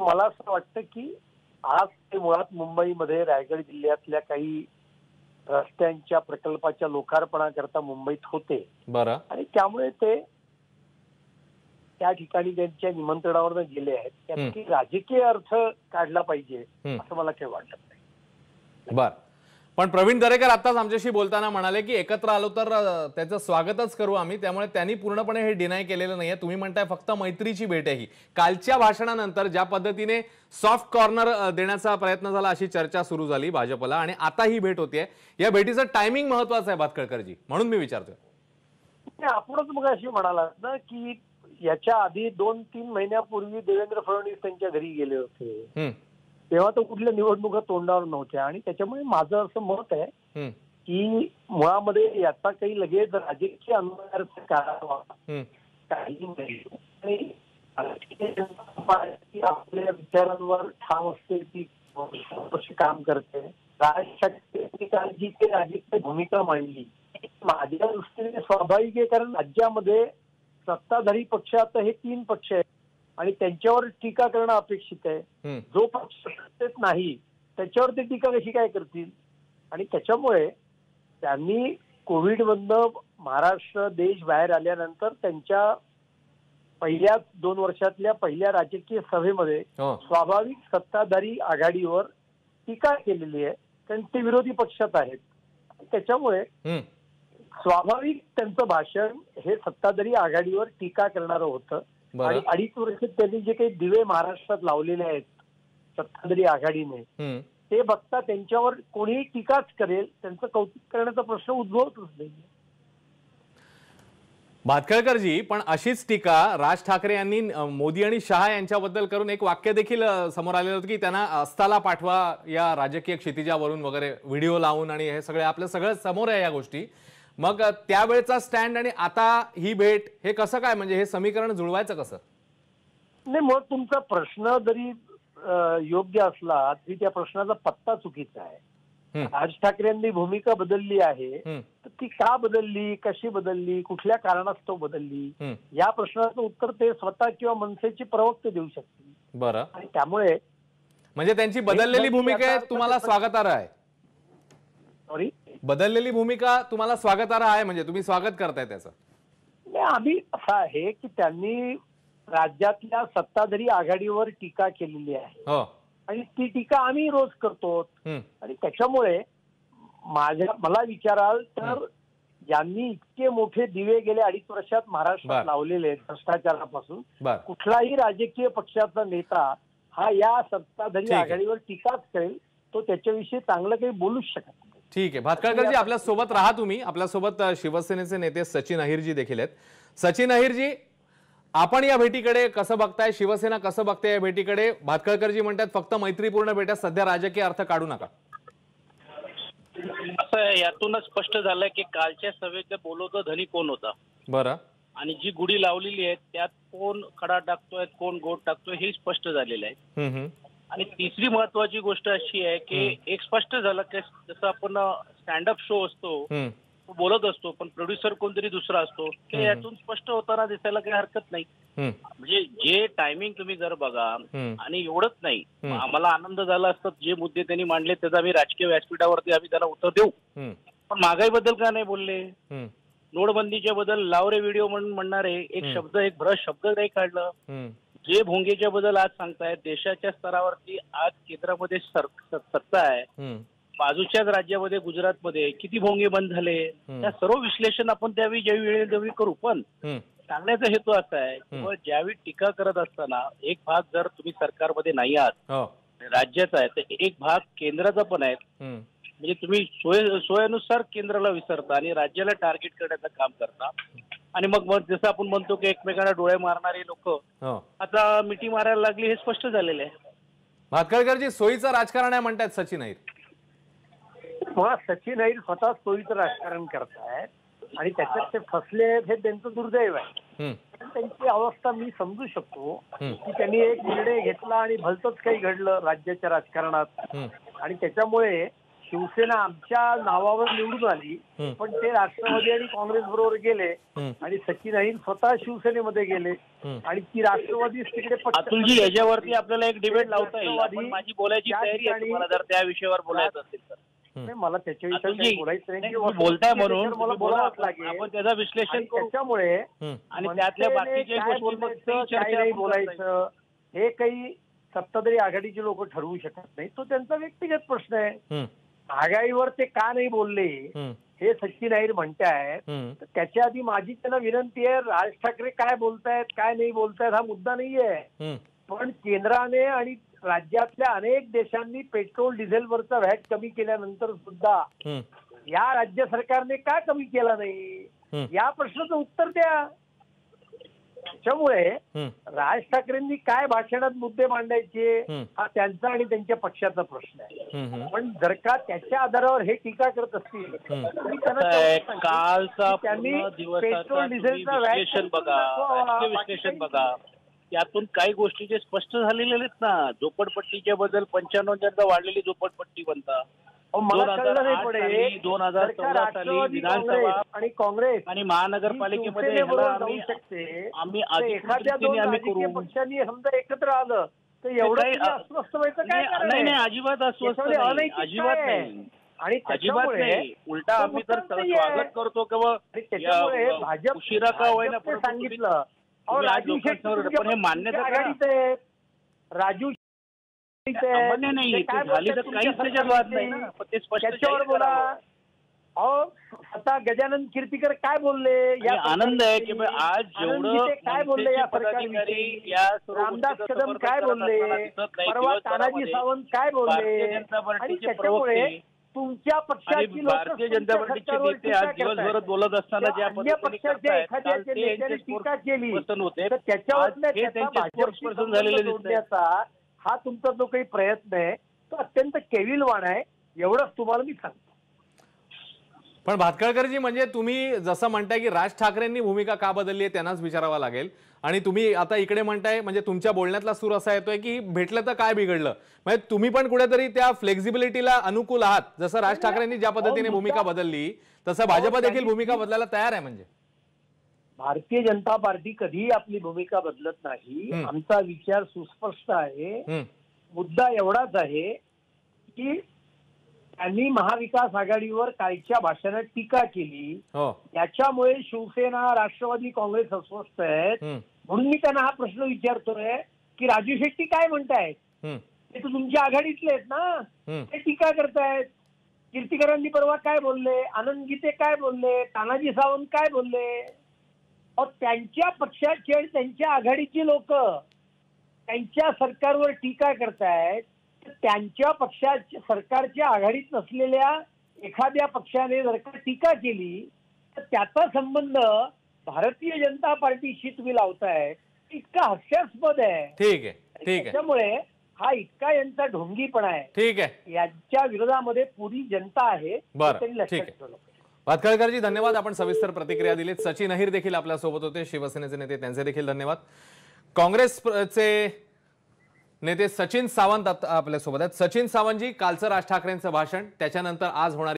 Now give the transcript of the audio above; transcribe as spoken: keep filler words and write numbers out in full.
मला असं वाटतं की आज ते मुळात मुंबईमध्ये रायगड जिल्ह्यातल्या काही रस्त्यांच्या प्रकल्पाच्या लोकार्पणाकरता मुंबईत होते. बरं. आणि त्यामुळे ते त्या ठिकाणी त्यांच्या निमंत्रणावर गेले आहेत. त्याची राजकीय अर्थ काढला पाहिजे असं मला काही वाटत नाही. बर. पण प्रवीण दरेकर आताच आमच्याशी बोलताना म्हणाले की एकत्र आलो तर त्याचं स्वागतच करू आम्ही, त्यामुळे त्यांनी पूर्णपणे हे डिनाय केलेलं नाहीये. तुम्ही म्हणताय फक्त मैत्रीची भेट आहे ही. कालच्या भाषणानंतर ज्या पद्धतीने सॉफ्ट कॉर्नर देण्याचा प्रयत्न झाला अशी चर्चा सुरू झाली भाजपला, आणि आता ही भेट होतीये. या भेटीचं टायमिंग महत्वाचं आहे भातखळकरजी, म्हणून मी विचारतोय. आपणच मग अशी म्हणालात ना की याच्या आधी दोन तीन महिन्यापूर्वी देवेंद्र फडणवीस त्यांच्या घरी गेले होते, तेव्हा तर कुठल्या निवडणुका तोंडावर नव्हत्या. आणि त्याच्यामुळे माझं असं मत आहे की मुळामध्ये याचा काही लगेच राजकीय अनुसर्ग करावा काही नाही. आपल्या विचारांवर ठाम असते ती कशी काम करते. राज ठाकरे काळजी ते राजकीय भूमिका मांडली माझ्या दृष्टीने स्वाभाविक आहे, कारण राज्यामध्ये सत्ताधारी पक्ष आता हे तीन पक्ष आहेत आणि त्यांच्यावर टीका करणं अपेक्षित आहे. जो पक्ष सत्तेत नाही त्याच्यावर ते टीका कशी काय करतील. आणि त्याच्यामुळे त्यांनी कोविड मधनं महाराष्ट्र देश बाहेर आल्यानंतर त्यांच्या पहिल्या दोन वर्षातल्या पहिल्या राजकीय सभेमध्ये स्वाभाविक सत्ताधारी आघाडीवर टीका केलेली आहे, कारण ते विरोधी पक्षात आहेत. त्याच्यामुळे स्वाभाविक त्यांचं भाषण हे सत्ताधारी आघाडीवर टीका करणारं होतं. आणि अडीच वर्ष त्यांनी जे काही दिवे महाराष्ट्रात लावलेले आहेत सत्ताधारी आघाडीने, ते बघता त्यांच्यावर कोणीही टीकाच करेल त्यांचं कौतुक करण्याचा प्रश्न उद्भवतच नाही. भातखळकरजी, पण अशीच टीका राज ठाकरे यांनी मोदी आणि शहा यांच्याबद्दल करून एक वाक्य देखील समोर आलेलं होतं की त्यांना अस्ताला पाठवा या राजकीय क्षितिजावरून वगैरे व्हिडिओ लावून, आणि हे सगळे आपलं सगळं समोर आहे या गोष्टी. मग त्यावेळेचा स्टँड आणि आता ही भेट हे कसं काय, म्हणजे हे समीकरण जुळवायचं कसं? नाही, मग तुमचा प्रश्न जरी योग्य असला तरी त्या प्रश्नाचा पत्ता चुकीचा आहे. राज ठाकरेंनी भूमिका बदलली आहे, तर ती का बदलली, कशी बदलली, कुठल्या कारणास्तव बदलली, या प्रश्नाचं उत्तर ते स्वतः किंवा मनसेचे प्रवक्ते देऊ शकतील. बरं. आणि त्यामुळे म्हणजे त्यांची बदललेली भूमिका तुम्हाला स्वागतार्ह आहे? सॉरी, बदललेली भूमिका तुम्हाला स्वागतार्ह आहे, म्हणजे तुम्ही स्वागत करताय त्याचं? नाही, आम्ही असं आहे की त्यांनी राज्यातल्या सत्ताधारी आघाडीवर टीका केलेली आहे आणि ती टीका आम्ही रोज करतो. आणि त्याच्यामुळे माझ्या मला विचाराल तर यांनी इतके मोठे दिवे गेल्या अडीच वर्षात महाराष्ट्रात लावलेले आहेत भ्रष्टाचारापासून, कुठलाही राजकीय पक्षाचा नेता हा या सत्ताधारी आघाडीवर टीकाच करेल, तो त्याच्याविषयी चांगलं काही बोलूच शकत नाही. ठीक आहे. भातखळकरजी, आपल्या सोबत राहा तुम्ही. आपल्या सोबत शिवसेनेचे नेते सचिन अहिरजी देखील आहेत. सचिन अहिरजी, आपण या भेटीकडे कसं बघताय, शिवसेना कसं बघते या भेटीकडे? भातखळकरजी म्हणतात फक्त मैत्रीपूर्ण भेटा, सध्या राजकीय अर्थ काढू नका. असं यातूनच स्पष्ट झालंय की कालच्या सभेत बोलवतो धनी कोण होता. बरं. आणि जी गुढी लावलेली आहे त्यात कोण खडा टाकतोय कोण गोट टाकतोय हे स्पष्ट झालेलं आहे. आणि तिसरी महत्वाची गोष्ट अशी आहे की एक स्पष्ट झालं की जसं आपण स्टँडअप शो असतो बोलत असतो पण प्रोड्युसर कोणतरी दुसरा असतो, ते यातून स्पष्ट होताना दिसायला काही हरकत नाही. म्हणजे जे टायमिंग तुम्ही जर बघा, आणि एवढंच नाही, आम्हाला आनंद झाला असता जे मुद्दे त्यांनी मांडले त्याचा आम्ही राजकीय व्यासपीठावरती आम्ही त्याला उत्तर देऊ, पण महागाईबद्दल का नाही बोलले, नोटबंदीच्या बद्दल लावरे व्हिडिओ म्हणून म्हणणारे एक शब्द एक भ्रश शब्द नाही काढलं. जे भोंगेच्या बद्दल आज सांगतायत, देशाच्या स्तरावरती आज केंद्रामध्ये सत्ता आहे, बाजूच्याच राज्यामध्ये गुजरातमध्ये किती भोंगे बंद झाले, त्या सर्व विश्लेषण आपण त्यावेळी ज्यावेळी ज्यावेळी करू. पण सांगण्याचा हेतू असा आहे की ज्यावेळी टीका करत असताना एक भाग जर तुम्ही सरकारमध्ये नाही आहात, राज्याचा आहे, तर एक भाग केंद्राचा पण आहे. म्हणजे तुम्ही सोय सोयीनुसार केंद्राला विसरता आणि राज्याला टार्गेट करण्याचं काम करता. आणि मग जसं आपण म्हणतो की एकमेकांना डोळे मारणारी लोक आता मिठी मारायला लागली, हे स्पष्ट झालेलं आहे. भातखळकरजी, सोयीचं राजकारण आहे म्हणतात सचिन अहिर. मुळात सचिन अहिर स्वतः सोयीचं राजकारण करतायत आणि त्याच्यात ते फसले आहेत हे त्यांचं दुर्दैव आहे. त्यांची अवस्था मी समजू शकतो की त्यांनी एक निर्णय घेतला आणि भलतंच काही घडलं राज्याच्या राजकारणात, आणि त्याच्यामुळे शिवसेना आमच्या नावावर निवडून आली, पण ते राष्ट्रवादी आणि काँग्रेस बरोबर गेले आणि सचिन अहिर स्वतः शिवसेनेमध्ये गेले आणि ती राष्ट्रवादी तिकडे. अतुलजी, याच्यावरती आपल्याला एक डिबेट लावता येईल. आपण माझी बोलायची तयारी आहे तुम्हाला जर त्या विषयावर बोलायचं असेल तर. नाही, मला त्याच्याविषयी बोलायचं नाही. बोलताय म्हणून मला बोलावंच लागेल. आपण त्याचं विश्लेषण करू. त्याच्यामुळे आणि त्यातल्या बाकीच्या गोष्टी काय नाही बोलायचं हे काही सत्ताधारी आघाडीचे लोक ठरवू शकत नाही. तो त्यांचा व्यक्तिगत प्रश्न आहे. महागाईवर ते का नाही बोलले हे सचिन अहिर म्हणतायत, तर त्याच्या आधी माझी त्यांना विनंती आहे, राज ठाकरे काय बोलतायत काय नाही बोलतायत हा मुद्दा नाहीये, पण केंद्राने आणि राज्यातल्या अनेक देशांनी पेट्रोल डिझेलवरचा व्हॅट कमी केल्यानंतर सुद्धा या राज्य सरकारने का कमी केला नाही, या प्रश्नाचं उत्तर द्या. त्याच्यामुळे राज ठाकरेंनी काय भाषणात मुद्दे मांडायचे हा त्यांचा आणि त्यांच्या पक्षाचा प्रश्न आहे. पण जर का त्याच्या आधारावर हे टीका करत असतील कालचा त्यांनी पेट्रोल डिझेलचा विश्लेषण बघा, विश्लेषण बघा, यातून काही गोष्टी जे स्पष्ट झालेले आहेत ना. झोपडपट्टीच्या बद्दल पंच्याण्णव टक्के वाढलेली झोपडपट्टी बनता. मला कळलं नाही पडेल दोन हजार चौदा साली विधानसभा आणि काँग्रेस आणि महानगरपालिकेमध्ये आम्ही एखाद्या दोन राजकीय पक्षांनी समजा एकत्र आलं तर एवढं अस्वस्थ व्हायचं काय? नाही नाही, अजिबात अस्वस्थ नाही, अजिबात नाही आणि अजिबात नाही. उलटा आम्ही तर स्वागत करतो किंवा त्याच्यामुळे भाजप उशिरा का होईना सांगितलं राजू शेट्टी पण हे मान्यता आघाडीत आहेत. राजू सामान्य नाही झाली तर काहीच त्याच्यात वाद नाही ना, पण ते स्पष्ट त्याच्यावर बोला. अहो आता गजानन कीर्तीकर काय बोलले? या आनंद आहे की आज जेवढं काय बोलले या सरकारविषयी, रामदास कदम काय बोलले, परवा तानाजी सावंत काय बोलले, आणि त्याच्यामुळे तुमच्या पक्षाची भारतीय जनता पार्टीचे नेते आज दिवसभर बोलत असताना ज्या पक्षाच्या एखाद्या नेत्याने टीका केली तर त्याच्यावर झालेले जोडण्याचा हा तुमचा जो काही प्रयत्न आहे तो अत्यंत केविलवाण आहे, एवढंच तुम्हाला मी सांगतो. पण भातखळकरजी, म्हणजे तुम्ही जसं म्हणताय की राज ठाकरेंनी भूमिका का बदलली आहे त्यांनाच विचारावं लागेल, आणि तुम्ही आता इकडे म्हणताय म्हणजे तुमच्या बोलण्यातला सूर असा येतोय की भेटलं तर काय बिघडलं. म्हणजे तुम्ही पण कुठेतरी त्या फ्लेक्झिबिलिटीला अनुकूल आहात. जसं राज ठाकरेंनी ज्या पद्धतीने भूमिका बदलली तसं भाजप देखील भूमिका बदलायला तयार आहे. म्हणजे भारतीय जनता पार्टी कधीही आपली भूमिका बदलत नाही. आमचा विचार सुस्पष्ट आहे. मुद्दा एवढाच आहे की त्यांनी महाविकास आघाडीवर कालच्या भाषणात टीका केली, त्याच्यामुळे शिवसेना राष्ट्रवादी काँग्रेस अस्वस्थ आहेत. म्हणून मी त्यांना हा प्रश्न विचारतोय की राजू शेट्टी काय म्हणतायत, ते तर तुमच्या आघाडीतले आहेत ना, ते टीका करतायत. कीर्तीकरांनी परवा काय बोलले, आनंद गीते काय बोलले, तानाजी सावंत काय बोलले. त्यांच्या पक्षाची आणि त्यांच्या आघाडीची लोक त्यांच्या सरकारवर टीका करतायत. त्यांच्या पक्षाच्या सरकारच्या आघाडीत नसलेल्या एखाद्या पक्षाने जर का टीका केली तर त्याचा संबंध भारतीय जनता पार्टीशी तुम्ही लावताय, इतका हास्यास्पद आहे. ठीक आहे, ठीक आहे. त्याच्यामुळे हा इतका यांचा ढोंगीपणा आहे. ठीक आहे, यांच्या विरोधामध्ये पुरी जनता आहे. बरं, ठीक आहे. भातखळकरजी धन्यवाद, आपण सविस्तर प्रतिक्रिया दिलीत. सचिन अहिर देखील आपल्या सोबत होते, शिवसेनेचे नेते, त्यांचे देखील धन्यवाद. काँग्रेसचे नेते सचिन सावंत आपल्या सोबत आहेत. सचिन सावंतजी, कालचं राज ठाकरेंचं भाषण, त्याच्यानंतर आज होणारी